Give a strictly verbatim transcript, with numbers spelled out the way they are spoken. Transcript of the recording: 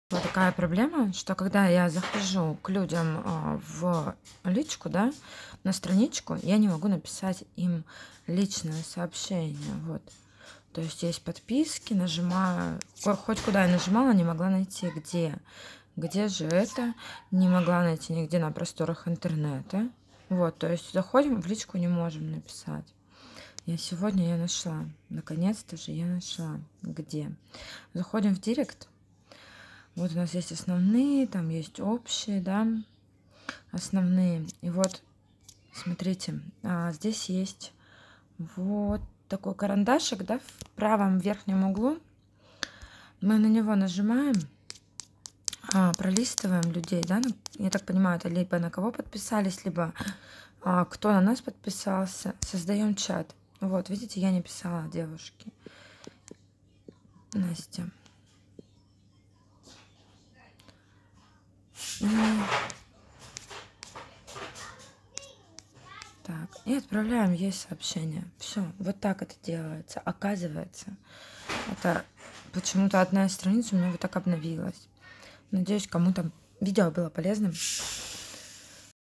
Вот такая проблема, что когда я захожу к людям, а, в личку, да, на страничку, я не могу написать им личное сообщение. Вот. То есть есть подписки, нажимаю, ко хоть куда я нажимала, не могла найти, где. Где же это? Не могла найти нигде на просторах интернета. Вот, то есть заходим, в личку не можем написать. Я сегодня я нашла. Наконец-то же я нашла. Где? Заходим в директ. Вот у нас есть основные, там есть общие, да, основные. И вот, смотрите, а, здесь есть вот такой карандашик, да, в правом верхнем углу. Мы на него нажимаем, а, пролистываем людей, да. Ну, я так понимаю, это либо на кого подписались, либо а, кто на нас подписался. Создаем чат. Вот, видите, я не писала девушке. Настя. И... Так, и отправляем ей сообщение. Все, вот так это делается. Оказывается, это почему-то одна из страниц у меня вот так обновилась. Надеюсь, кому-то видео было полезным.